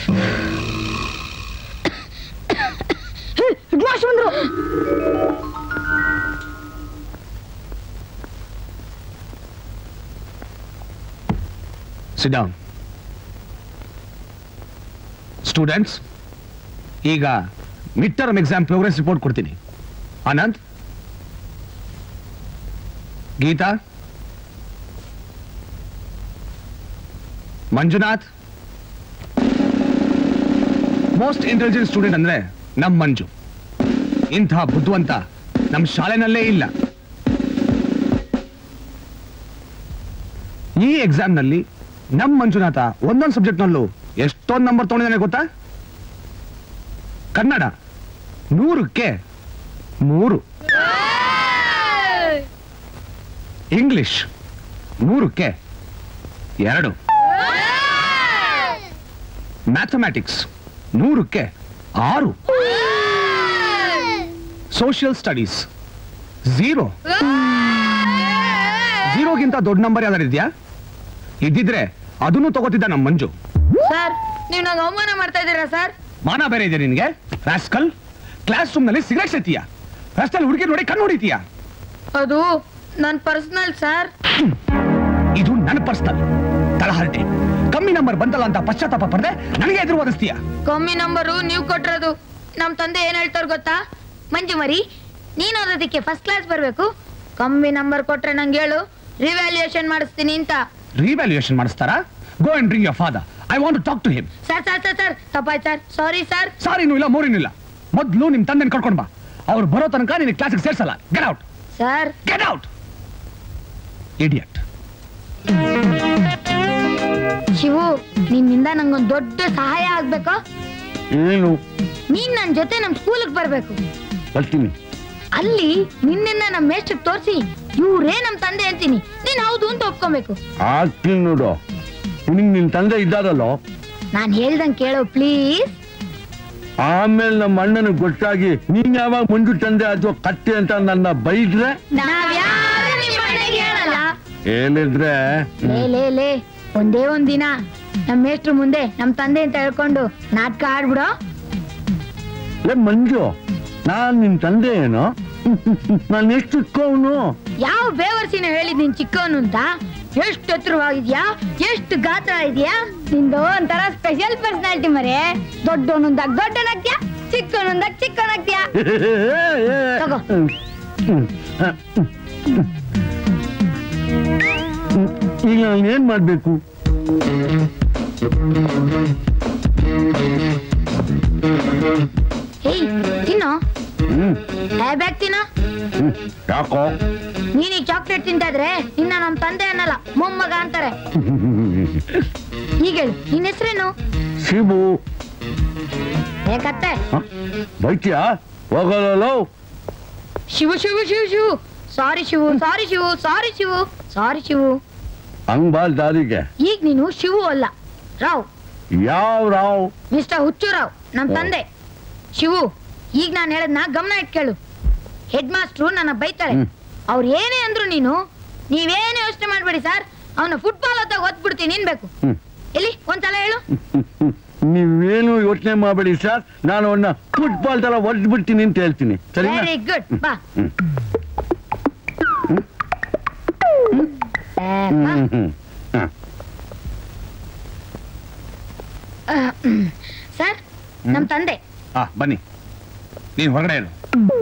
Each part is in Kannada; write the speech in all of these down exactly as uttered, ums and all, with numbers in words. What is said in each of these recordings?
ಬಂದ್ರು. Sit down. Students, ಈಗ mid term exam progress report ಕೊಡ್ತೀನಿ. Anand, Geeta, Manjunath. Most intelligent student ಅಂದ್ರೆ ನಮ್ ಮಂಜು. ಇಂತಹ ಬುದ್ಧಿವಂತ ನಮ್ ಶಾಲೆನಲ್ಲೇ ಇಲ್ಲ. ಈ ಎಕ್ಸಾಮ್ ನಲ್ಲಿ ನಮ್ ಮಂಜುನಾಥ ಒಂದೊಂದು ಸಬ್ಜೆಕ್ಟ್ ನಲ್ಲೂ ಎಷ್ಟೊಂದು ನಂಬರ್ ತಗೊಂಡಿದ್ದಾನೆ ಗೊತ್ತಾ? ಕನ್ನಡ ನೂರಕ್ಕೆ ಮೂರು, ಇಂಗ್ಲಿಷ್ ನೂರಕ್ಕೆ ಎರಡು, ಮ್ಯಾಥಮೆಟಿಕ್ಸ್ ನೂರಕ್ಕೆ ಆರು, ಸೋಷಿಯಲ್ ಸ್ಟಡೀಸ್ ಝೀರೋ. ಝೀರೋಗಿಂತ ದೊಡ್ಡ ನಂಬರ್ ಯಾವ್ದಾರು ಇದೆಯಾ? ಇದ್ದಿದ್ರೆ ಅದನ್ನು ತಗೋತಿದ್ದ ನಮ್ಮ ಮಂಜು. ಸರ್, ನೀವು ನಂಗೆ ಅವಮಾನ ಮಾಡ್ತಾ ಇದ್ದೀರಾ ಸರ್? ಮಾನ ಬೇರೆ ಇದೆ ನಿನ್ಗೆ ರಾಸ್ಕಲ್? ಕ್ಲಾಸ್ ರೂಮ್ ನಲ್ಲಿ ಸಿಗರೇಟ್ ಸೇತೀಯ, ರಸ್ತೆಯಲ್ಲಿ ಹುಡುಗಿ ನೋಡಿ ಕಣ್ಣು ಹೊಡಿತೀಯ. ಅದು ನನ್ನ ಪರ್ಸನಲ್ ಸರ್. ಇದು ನನ್ನ ಪರ್ಸನಲ್. ತಲಹರಟೆ. ಕಮ್ಮಿ ನಂಬರ್ ಬಂದಲ್ಲ ಅಂತ ಪಶ್ಚಾತ್ತಾಪ ಪಡೆದೆ ನನಗೆ ಎದುರು ಒದಿಸ್ತೀಯ. ಕಮ್ಮಿ ನಂಬರು ನೀವು ಕೊಟ್ಟಿರೋದು. ನಮ್ ತಂದೆ ಏನ್ ಹೇಳ್ತಾರ ಗೊತ್ತಾ? ಮಂಜು ಮರಿ, ನೀನ್ ಓದೋದಕ್ಕೆ ಫಸ್ಟ್ ಕ್ಲಾಸ್ ಬರ್ಬೇಕು, ಕಮ್ಮಿ ನಂಬರ್ ಕೊಟ್ರೆ ನಂಗೆ ಹೇಳು, ರಿವ್ಯಾಲ್ಯೂಯೇಷನ್ ಮಾಡಿಸ್ತೀನಿ ಅಂತ. ರಿವ್ಯಾಲ್ಯೂಯೇಷನ್ ಮಾಡಿಸ್ತಾರಾ? Go and bring your father. I want to talk to him. Sir sir sir sir ತಪ್ಪಾಯ್ತು ಸರ್. Sorry sir. ಸಾರಿನೂ ಇಲ್ಲ, ಮೂರಿನೂ ಇಲ್ಲ. ಮೊದ್ಲು ನಿಮ್ ತಂದೆನ ಕರ್ಕೊಂಡ್ ಬಾ. ಅವ್ರು ಬರೋ ತನಕ ನಿನ್ನ ಕ್ಲಾಸಿಗೆ ಸೇರ್ಸಲ್ಲ. Get out sir. Get out idiot. Shivu, ನಿನ್ನಿಂದ ನಂಗೊಂದು ದೊಡ್ಡ ಸಹಾಯ ಆಗ್ಬೇಕು. ಏನು? ನೀನ್ ನನ್ ಜೊತೆ ನಮ್ ಸ್ಕೂಲ್ಗೆ ಬರ್ಬೇಕು. ಬರ್ತೀನಿ. ಅಲ್ಲಿ ನಿನ್ನ ನಮ್ ಮೇಷ್ಟ್ರಿಗೆ ತೋರಿಸಿ ಇವ್ರೇ ನಮ್ ತಂದೆ ಅಂತೀನಿ, ನೀನ್ ಹೌದು ಅಂತ ಒಪ್ಕೊಬೇಕು. ಆಗ್ತೀನಿ ನೋಡು. ನಿನ್ ನಿನ್ ತಂದೆ ಇದ್ದಾರಲ್ಲೋ, ನಾನ್ ಹೇಳ್ದಂಗ್ ಕೇಳೋ ಪ್ಲೀಸ್. ಆಮೇಲೆ ನಮ್ಮ ಅಣ್ಣನ ಗೊತ್ತಾಗಿ ನೀನ್ ಯಾವಾಗ ಮಂಜು ತಂದೆ ಅಥವಾ ಕತ್ತೆ ಅಂತ ನನ್ನ ಬೈದ್ರೆ ಹೇಳಿದ್ರೆ ಲೇ ಲೇ ಲೇ ಒಂದೇ ಒಂದ್ ದಿನ ನಮ್ ಮೇಷ್ಟ್ರು ಮುಂದೆ ನಮ್ ತಂದೆ ಅಂತ ಹೇಳ್ಕೊಂಡು ನಾಟಕ ಆಡ್ಬಿಡೋ. ಲೇ ಮಂಜು, ನಾನ್ ನಿನ್ ತಂದೆ ಏನೋ? ನಾನು ಎಷ್ಟು ಚಿಕ್ಕವನು? ಯಾವ ಬೇವರ್ಸಿನ ಹೇಳಿದ್ ನೀನ್ ಚಿಕ್ಕವನು ಅಂತ? ಎಷ್ಟು ಎತ್ತರವಾಗಿದ್ಯಾ, ಎಷ್ಟು ಗಾತ್ರ ಇದೆಯಾ, ನಿಂದು ಒಂಥರ ಸ್ಪೆಷಲ್ ಪರ್ಸನಾಲಿಟಿ ಮರೆ. ದೊಡ್ಡವನೊಂದಾಗ ದೊಡ್ಡನಾಗ್ತೀಯಾ, ಚಿಕ್ಕವನೊಂದಾಗ ಚಿಕ್ಕವನಾಗ್ತೀಯಾ. ತಗೋ. ಈಗ ನಾನು ಏನ್ ಮಾಡ್ಬೇಕು? ಹೇಯ್ ತಿನ್ನೋ. ಬ್ಯಾಗ್ ತಿನ್ನೋ. ಯಾಕೋ? ನೀನೀಗ ಚಾಕ್ಲೇಟ್ ತಿಂತಾದ್ರೆ ನಿನ್ನ ನಮ್ ತಂದೆ ಅನ್ನಲ್ಲ, ಮೊಮ್ಮಗ ಅಂತಾರೆ. ಈಗ ಹೇಳು, ನಿನ್ನ ಹೆಸರೇನು? ಶಿವು. ಏಕತ್ತೆ ಬೈತ್ಯಾ? ಹೋಗಲ್ಲ. Shivu Shivu Shivu Shivu sorry Shivu sorry Shivu sorry Shivu sorry Shivu. ಹಂಗ್ ಬಾಲ್ ದಾರಿಗೆ. ಈಗ ನೀನು ಶಿವು ಅಲ್ಲ, ರಾವ್. ಯಾವ ರಾವ್? ಮಿಸ್ಟರ್ ಹುಚ್ಚು ರಾವ್, ನಮ್ ತಂದೆ. ಶಿವು, ಈಗ ನಾನು ಹೇಳದ್ನ ಗಮನ ಇಟ್ಕೇಳು. ಹೆಡ್ ಮಾಸ್ಟ್ರು ನನ್ನ ಬೈತಾಳೆ. ಅವ್ರು ಏನೇ ಅಂದ್ರು ನೀನು ನೀವೇನೇ ಯೋಚನೆ ಮಾಡ್ಬೇಡಿ ಸರ್, ಅವನ ಫುಟ್ಬಾಲ್ ಅಂತ ಒದ್ಬಿಡ್ತೀನಿ ಅನ್ಬೇಕು. ಎಲ್ಲಿ ಒಂದ್ಸಲ ಹೇಳು. ನೀವೇನು ಯೋಚನೆ ಮಾಡಬೇಡಿ ಸರ್, ನಾನು ಅವನ್ನ ಫುಟ್ಬಾಲ್ ತರ ಒದ್ದು ಬಿಡ್ತೀನಿ ಅಂತ ಹೇಳ್ತೀನಿ. ಸರಿ, ವೆರಿ ಗುಡ್. ಬಾ ಸರ್, ನಮ್ ತಂದೆ. ಬನ್ನಿ, ನೀನ್ ಹೊರಗಡೆ ಹೇಳು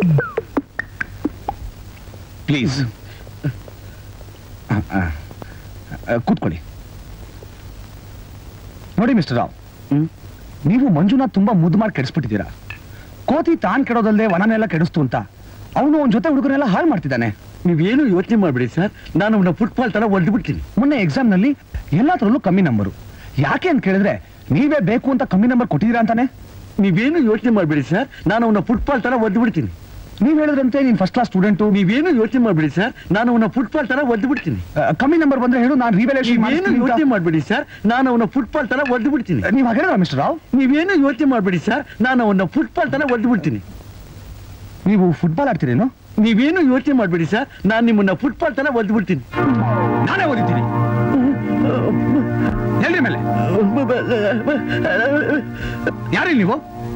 ಪ್ಲೀಸ್. ಕೂತ್ಕೊಳ್ಳಿ. ನೋಡಿ ಮಿಸ್ಟರ್ ರಾವ್, ನೀವು ಮಂಜುನಾಥ್ ತುಂಬಾ ಮುದ್ದು ಮಾಡಿ ಕೆಡಿಸ್ಬಿಟ್ಟಿದ್ದೀರಾ. ಕೋತಿ ತಾನ್ ಕೆಡೋದಲ್ಲದೆ ವನನೆಲ್ಲ ಕೆಡಿಸ್ತು ಅಂತ ಅವನು ಅವನ ಜೊತೆ ಹುಡುಗರೆಲ್ಲ ಹಾಳು ಮಾಡ್ತಿದ್ದಾನೆ. ನೀವೇನು ಯೋಚನೆ ಮಾಡ್ಬೇಡಿ ಸರ್, ನಾನು ಅವನ ಫುಟ್ಬಾಲ್ ತರ ಒದ್ದು ಬಿಡ್ತೀನಿ. ಮೊನ್ನೆ ಎಕ್ಸಾಮ್ ನಲ್ಲಿ ಎಲ್ಲಾದ್ರಲ್ಲೂ ಕಮ್ಮಿ ನಂಬರು. ಯಾಕೆ ಅಂತ ಕೇಳಿದ್ರೆ ನೀವೇ ಬೇಕು ಅಂತ ಕಮ್ಮಿ ನಂಬರ್ ಕೊಟ್ಟಿದ್ದೀರಾ ಅಂತಾನೆ. ನೀವೇನು ಯೋಚನೆ ಮಾಡ್ಬೇಡಿ ಸರ್, ನಾನು ಅವನ ಫುಟ್ಬಾಲ್ ತರ ಒದ್ದು ಬಿಡ್ತೀನಿ. ನೀವ್ ಹೇಳಿದ್ರಂತೆ ನೀನ್ ಫಸ್ಟ್ ಕ್ಲಾಸ್ ಸ್ಟೂಡೆಂಟು. ನೀವೇನು ಯೋಚನೆ ಮಾಡ್ಬೇಡಿ ಸರ್, ನಾನು ಅವನ ಫುಟ್ಬಾಲ್ ತರ ಒದ್ದು ಬಿಡ್ತೀನಿ. ಕಮ್ಮಿ ನಂಬರ್ ಬಂದ್ರೆ ಹೇಳು, ನಾನು ರಿವ್ಯಾಲ್ಯೂಯೇಷನ್ ಏನು ಯೋಚನೆ ಮಾಡ್ಬೇಡಿ ಸರ್, ನಾನು ಅವನ ಫುಟ್ಬಾಲ್ ತರ ಒದ್ದು ಬಿಡ್ತೀನಿ. ನೀವು ಹೇಳಿದ್ರ ಮಿಸ್ಟರ್ ರಾವ್? ನೀವೇನು ಯೋಚನೆ ಮಾಡ್ಬೇಡಿ ಸರ್, ನಾನು ಅವನ ಫುಟ್ಬಾಲ್ ತರ ಒದ್ದು ಬಿಡ್ತೀನಿ. ನೀವು ಫುಟ್ಬಾಲ್ ಆಡ್ತೀರೇನು? ನೀವೇನು ಯೋಚನೆ ಮಾಡ್ಬೇಡಿ ಸರ್, ನಾನು ನಿಮ್ಮನ್ನ ಫುಟ್ಬಾಲ್ ತರ ಒದ್ದು ಬಿಡ್ತೀನಿ. ನಾನೇ ಓದಿದ್ದೀನಿ. ಎಲ್ರಿ ಮೇಲೆ ಯಾರಿಲ್ಲ ನೀವು?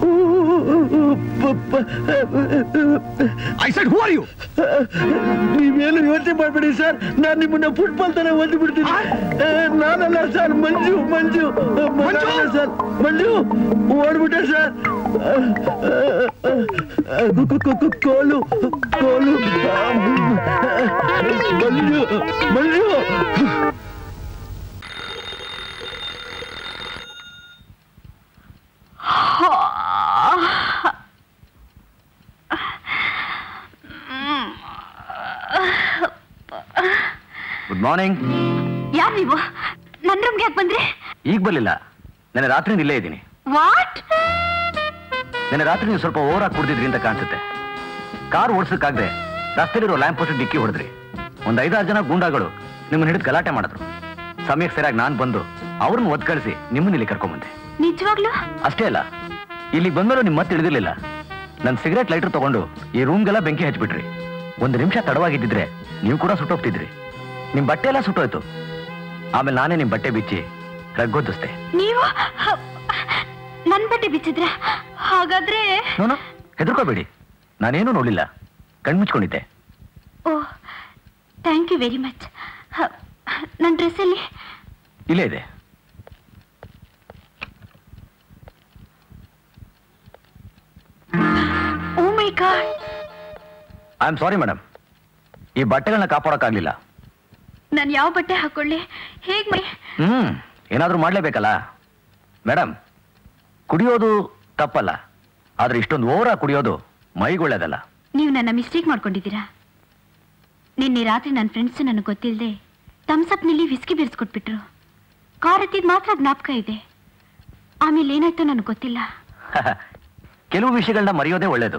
I said who are you? ನೀವೇನು ಯೋಚನೆ ಮಾಡ್ಬೇಡಿ ಸರ್, ನಾನು ನಿಮ್ಮನ್ನ ಫುಟ್ಬಾಲ್ ತರ ಓದಿ ಬಿಡ್ತೀನಿ. ನಾನಲ್ಲ ಸರ್, ಮಂಜು ಮಂಜು ಮಂಜು ಸರ್, ಮಂಜು ಓಡ್ಬಿಟ್ಟೆ ಸರ್. ಕೋಲು ಕೋಲು ಮಂಜು ಮಂಜು. Good morning. ಯಾರು ನೀವು? ನನ್ನ ರೂಮ್ಗೆ ಯಾಕೆ ಬಂದ್ರಿ? ಈಗ ಬರ್ಲಿಲ್ಲ, ನೆನ್ನೆ ರಾತ್ರಿ ಇಲ್ಲೇ ಇದ್ದೀನಿ. ವಾಟ್? ನೆನ್ನೆ ರಾತ್ರಿ ನೀವು ಸ್ವಲ್ಪ ಓವರ್ ಆಗಿ ಕುಡ್ದಿದ್ರಿ ಅಂತ ಕಾಣಿಸುತ್ತೆ. ಕಾರ್ ಓಡಿಸಕ್ಕಾಗದೆ ರಸ್ತೆಲಿರೋ ಲ್ಯಾಂಪ್ ಪೋಸ್ಟ್ ಡಿಕ್ಕಿ ಹೊಡೆದ್ರಿ. ಒಂದ್ ಐದಾರು ಜನ ಗೂಂಡಾಗಳು ನಿಮ್ಮನ್ನ ಹಿಡಿದು ಗಲಾಟೆ ಮಾಡಿದ್ರು. ಸಮಯಕ್ಕೆ ಸರಿಯಾಗಿ ನಾನು ಬಂದು ಅವ್ರನ್ನ ಒದ್ ಕಳಿಸಿ ನಿಮ್ಮನ್ನ ಇಲ್ಲಿ ಕರ್ಕೊಂಡ್ಬಂದೆ. ನಿಜವಾಗ್ಲೂ? ಅಷ್ಟೇ ಅಲ್ಲ, ಇಲ್ಲಿಗೆ ಬಂದ್ಮೇಲೆ ನಿಮ್ ಮತ್ತೆ ತಿಳಿದಿರ್ಲಿಲ್ಲ. ನನ್ ಸಿಗರೇಟ್ ಲೈಟರ್ ತಗೊಂಡು ಈ ರೂಮ್ಗೆಲ್ಲ ಬೆಂಕಿ ಹಚ್ಬಿಟ್ರಿ. ಒಂದು ನಿಮಿಷ ತಡವಾಗಿದ್ದಿದ್ರೆ ನೀವು ಕೂಡ ಸುಟ್ಟೋಗ್ತಿದ್ರಿ. ನಿಮ್ ಬಟ್ಟೆ ಎಲ್ಲ ಸುಟ್ಟೋಯ್ತು. ಆಮೇಲೆ ನಾನೇ ನಿಮ್ ಬಟ್ಟೆ ಬಿಚ್ಚಿ ರಗ್ಗೊದ್ದಿಸ್ದೆ. ನೀವು ನನ್ ಬಟ್ಟೆ ಬಿಚ್ಚಿದ್ರ? ಹಾಗಾದ್ರೆ ನೋನು ಹೆದರ್ಕೋಬೇಡಿ, ನಾನೇನು ನೋಡ್ಲಿಲ್ಲ, ಕಣ್ಮುಚ್ಕೊಂಡಿದ್ದೆ. Oh, thank you very much. ನನ್ನ ಡ್ರೆಸ್ ಅಲ್ಲಿ ಇಲ್ಲೇ ಇದೆ. Oh my god. I am sorry madam, ಈ ಬಟ್ಟೆಗಳನ್ನ ಕಾಪಾಡೋಕ್ಕಾಗ್ಲಿಲ್ಲ. ನಾನು ಯಾವ ಬಟ್ಟೆ ಹಾಕೊಳ್ಳಿ? ಹೇಗ್ ಮೈ? ಹ್ಮ್ ಏನಾದ್ರೂ ಮಾಡ್ಲೇಬೇಕಲ್ಲ ಮೇಡಮ್. ಕುಡಿಯೋದು ತಪ್ಪಲ್ಲ, ಆದ್ರೆ ಇಷ್ಟೊಂದು ಓವರಾಗಿ ಕುಡಿಯೋದು ಮೈಗೊಳ್ಳೋದಲ್ಲ. ನೀವು ನನ್ನ ಮಿಸ್ಟೇಕ್ ಮಾಡ್ಕೊಂಡಿದ್ದೀರಾ. ನಿನ್ನೆ ರಾತ್ರಿ ನನ್ನ ಫ್ರೆಂಡ್ಸ್ ನನಗೆ ಗೊತ್ತಿಲ್ಲದೆ ತಮ್ಸಪ್ನಲ್ಲಿ ವಿಸ್ಕಿ ಬೆರೆಸ್ಕೊಟ್ಬಿಟ್ರು. ಕಾರ್ ಹತ್ತಿದ್ ಮಾತ್ರ ಜ್ಞಾಪಕ ಇದೆ. ಆಮೇಲೆ ಏನಾಯ್ತು ನನಗೆ ಗೊತ್ತಿಲ್ಲ. ಕೆಲವು ವಿಷಯಗಳನ್ನ ಮರೆಯೋದೇ ಒಳ್ಳೇದು.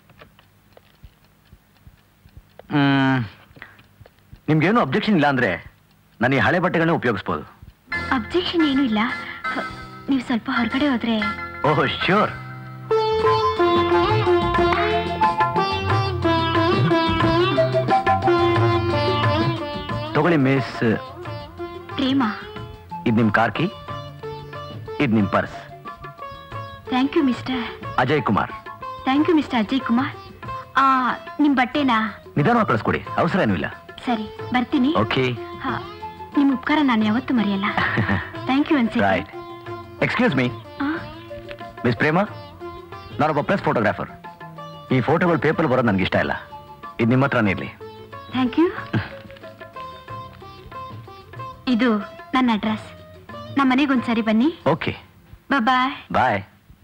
ಹ್ಮ್ ನಿಮ್ಗೇನು ಅಬ್ಜೆಕ್ಷನ್ ಇಲ್ಲ ಅಂದ್ರೆ ನಾನು ಈ ಹಳೆ ಬಟ್ಟೆಗಳನ್ನ ಉಪಯೋಗಿಸ್ಬೋದು. ಅಬ್ಜೆಕ್ಷನ್ ಏನೂ ಇಲ್ಲ. ನೀವು ಸ್ವಲ್ಪ ಹೊರಗಡೆ ಹೋದ್ರೆ. Oh sure. ತಗೊಳ್ಳಿ ಮಿಸ್ ಪ್ರೇಮ. ಇದು ನಿಮ್ ಕಾರ್ ಕೀ, ಇದು ನಿಮ್ purse. Thank you mister Ajay Kumar. Thank you mister Ajay Kumar. ಆ ನಿಮ್ ಬಟ್ಟೆನಾ ನಿಧಾನವಾಗಿ ಕಳಿಸ್ಕೊಡಿ, ಅವಸರ ಏನೂ ಇಲ್ಲ. ಸರಿ, ಬರ್ತೀನಿ. ಓಕೆ. ನಿಮ್ ಉಪಕಾರ ನಾನು ಯಾವತ್ತೂ ಮರೆಯಲ್ಲ. ಥ್ಯಾಂಕ್ ಯು ಅನ್ಸಿ. Right. Excuse me miss Prema, ನಾನೊಬ್ಬ ಪ್ರೆಸ್ ಫೋಟೋಗ್ರಾಫರ್. ಈ ಫೋಟೋಗಳು ಪೇಪರ್ ಬರೋದು ನನಗೆ ಇಷ್ಟ ಇಲ್ಲ. ಇದು ನಿಮ್ಮ ಹತ್ರನೇ ಇರಲಿ. Thank you. ಇದು ನನ್ನ ಅಡ್ರೆಸ್. ನಮ್ಮ ಮನೆಗೊಂದ್ಸರಿ ಬನ್ನಿ. Okay, bye bye.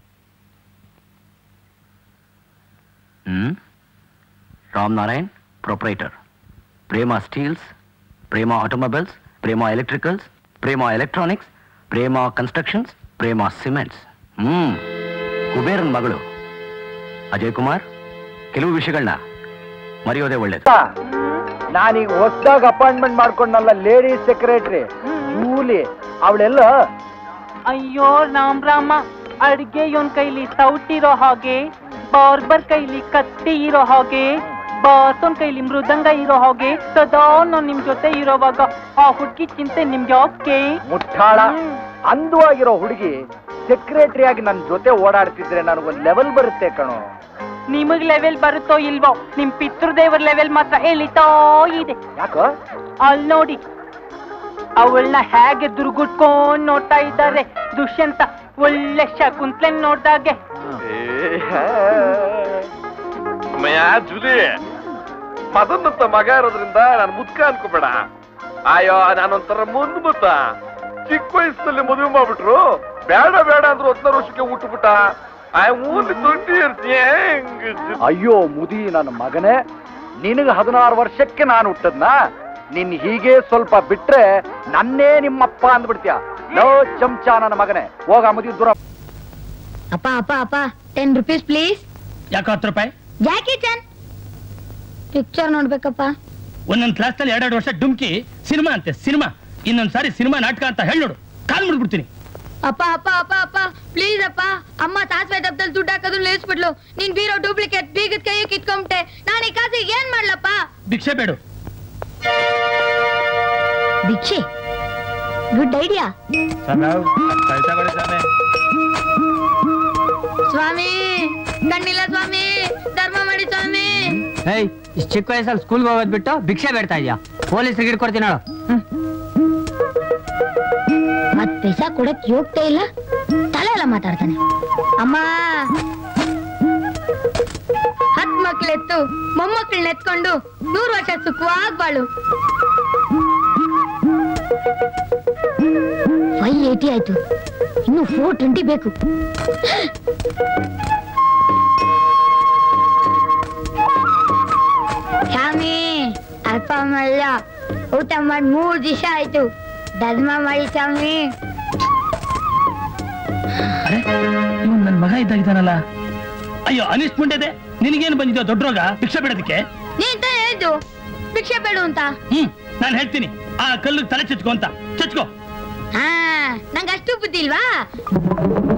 Hmm Ram Narayan, proprietor, Prema steels, Prema automobiles, Prema electricals, Prema electronics, Prema constructions, Prema cements. Hmm ಕುಬೇರನ್ ಮಗಳು. ಅಜಯ್ ಕುಮಾರ್, ಕೆಲವು ವಿಷಯಗಳನ್ನ ಮರೆಯೋದೇ ಒಳ್ಳೇದು. ನಾನೀಗ ಹೊಸದಾಗ ಅಪಾಯಿಂಟ್ಮೆಂಟ್ ಮಾಡ್ಕೊಂಡಲ್ಲ ಲೇಡೀಸ್ ಸೆಕ್ರೆಟರಿ ಜೂಲಿ, ಅವಳೆಲ್ಲ. ಅಯ್ಯೋ ರಾಮ್ ರಾಮ, ಅಡ್ಗೆ ಇವನ್ ಕೈಲಿ ಸೌಟಿರೋ ಹಾಗೆ, ಬಾರ್ಬರ್ ಕೈಲಿ ಕತ್ತಿ ಇರೋ ಹಾಗೆ, ಬಾಸನ್ ಕೈಲಿ ಮೃದಂಗ ಇರೋ ಹಾಗೆ ಸದಾ ನಾನ್ ನಿಮ್ ಜೊತೆ ಇರೋವಾಗ ಆ ಹುಡುಗಿ ಚಿಂತೆ ನಿಮ್ಗೆ ಯಾಕೆ? ಮುಟ್ಟಾಳ ಅಂದವಾಗಿರೋ ಹುಡುಗಿ ಸೆಕ್ರೆಟರಿ ಆಗಿ ನನ್ ಜೊತೆ ಓಡಾಡ್ತಿದ್ರೆ ನನಗೊಂದ್ ಲೆವೆಲ್ ಬರುತ್ತೆ ಕಣೋ. ನಿಮಗ್ ಲೆವೆಲ್ ಬರುತ್ತೋ ಇಲ್ವೋ, ನಿಮ್ ಪಿತೃದೇವರ ಲೆವೆಲ್ ಮಾತ್ರ ಎಳಿತಾ ಇದೆ. ಯಾಕೋ? ಅಲ್ಲಿ ನೋಡಿ, ಅವಳನ್ನ ಹೇಗೆ ದುರ್ಗುಟ್ಕೊಂಡ್ ನೋಡ್ತಾ ಇದ್ದಾರೆ ದುಷ್ಯಂತ. ಒಳ್ಳೆ ಶಕುಂತ್ಲೆನ್ ನೋಡ್ದಾಗೆ. ಜುಲಿ, ಮದನ್ನಂತ ಮಗ ಇರೋದ್ರಿಂದ ನಾನು ಮುದ್ಕ ಅನ್ಕೋಬೇಡ. ಅಯ್ಯೋ, ನಾನೊಂಥರ ಮುಂದ್ ಮುತ್ತ. ಚಿಕ್ಕ ವಯಸ್ಸಲ್ಲಿ ಮದುವೆ ಮಾಡ್ಬಿಟ್ರು, ಬೇಡ ಬೇಡ ಅಂದ್ರು ಹದಿನಾರು ವರ್ಷಕ್ಕೆ ಹುಟ್ಟುಬಿಟ್ಟ. ಅಯ್ಯೋ ಮುದಿ ನನ್ನ ಮಗನೇ, ನಿನಗೆ ಹದಿನಾರು ವರ್ಷಕ್ಕೆ ನಾನು ಹುಟ್ಟದ್ನ. ನಿನ್ ಹೀಗೆ ಸ್ವಲ್ಪ ಬಿಟ್ರೆ ನನ್ನೇ ನಿಮ್ಮಪ್ಪ ಅಂದ್ಬಿಡ್ತೀಯ. ಲೋ ಚಮಚ ನನ್ನ ಮಗನೇ, ಹೋಗ ಮುದಿ ದೂರ. ಅಪ್ಪ ಅಪ್ಪ ಅಪ್ಪ ಟೆನ್ ರುಪೀಸ್ ಪ್ಲೀಸ್. ಯಾಕೆ ಹತ್ತು ರೂಪಾಯಿ? ಜಾಕಿ ಚಾನ್ ಪಿಕ್ಚರ್ ನೋಡ್ಬೇಕಪ್ಪ. ಒಂದೊಂದ್ ಕ್ಲಾಸ್ ನಲ್ಲಿ ಎರಡೆರಡು ವರ್ಷ ಡುಮ್ಕಿ ಸಿನಿಮಾ ಅಂತೆ ಸಿನಿಮಾ. ಇನ್ನೊಂದ್ ಸಾರಿ ಸಿನಿಮಾ ನಾಟಕ ಅಂತ ಹೇಳಿ ನೋಡು, ಕಾಲ್ ಮಾಡ್ಬಿಡ್ತೀನಿ. ಅಪ್ಪ ಅಪ್ಪ ಅಪ್ಪ ಅಪ್ಪ ಪ್ಲೀಸ್ ಅಪ್ಪ. ಅಮ್ಮ ತಾಸ್ವೆ ಡಬ್ಬದಲ್ಲಿ ದುಡ್ಡು ಹಾಕೋದು ನಿಲ್ಲಿಸ್ಬಿಡ್ಲು. ನೀನ್ ಬೀರೋ ಡೂಪ್ಲಿಕೇಟ್ ಬೀಗದ ಕೈಗೆ ಕಿತ್ಕೊಂಬಿಟ್ಟೆ. ನಾನು ಈ ಕಾಸಿಗೆ ಏನ್ ಮಾಡ್ಲಪ್ಪ? ಭಿಕ್ಷೆ ಬೇಡು. ಭಿಕ್ಷೆ? Good idea. ಸ್ವಾಮಿ ಕಣ್ಣಿಲ್ಲ ಸ್ವಾಮಿ, ಧರ್ಮ ಮಾಡಿ ಸ್ವಾಮಿ. ಏಯ್ ಇಷ್ಟು ಚಿಕ್ಕ ವಯಸ್ಸಲ್ಲಿ ಸ್ಕೂಲ್ಗೆ ಹೋಗೋದ್ ಬಿಟ್ಟು ಭಿಕ್ಷೆ ಬೇಡ್ತಾ ಇದೆಯಾ? ಪೊಲೀಸ್ರಿಗೆ ಹಿಡ್ಕೊಡ್ತೀನಿ ನೋಡು. ಮತ್ ಪೈಸಾ ಕೊಡಕ್ ಯೋಗ್ತಾ ಇಲ್ಲ, ತಲೆ ಎಲ್ಲ ಮಾತಾಡ್ತಾನೆ. ಅಮ್ಮ ಹತ್ ಮಕ್ಳೆತ್ತು ಮೊಮ್ಮಕ್ಕಳನ್ನ ಎತ್ಕೊಂಡು ನೂರು ವರ್ಷ ಸುಖವಾಗಿ ಬಾಳು. ಫೈವ್ ಏಟಿ ಆಯ್ತು, ಇನ್ನು ಫೋರ್ ಟ್ವೆಂಟಿ ಬೇಕು. ಸ್ವಾಮಿ ಅಲ್ಪ ಮಲ್ಲ ಊಟ ಮಾಡಿ ಮೂರ್ ದಿವಸ ಆಯ್ತು, ಧರ್ಮ ಮಾಡಿ ಸ್ವಾಮಿ. ಇವನ್ ನನ್ ಮಗ ಇದ್ದ ಇದ್ದಾನಲ್ಲ. ಅಯ್ಯೋ ಅನಿಸ್ಟ್ ಮುಂಡೆದೆ, ನಿನಗೇನು ಬಂದಿದ್ಯೋ ದೊಡ್ಡ ರೋಗ ಭಿಕ್ಷೆ ಬೇಡೋದಕ್ಕೆ? ನೀನ್ ತಾನೇ ಹೇಳಿದ್ದು ಭಿಕ್ಷೆ ಬೇಡು ಅಂತ. ಹ್ಮ್ ನಾನು ಹೇಳ್ತೀನಿ, ಆ ಕಲ್ಲು ತಲೆ ಚಚ್ಕೋ ಅಂತ. ಚಚ್ಕೋ. ಹಾ ನಂಗೆ ಅಷ್ಟು ಬುದ್ಧಿ ಇಲ್ವಾ?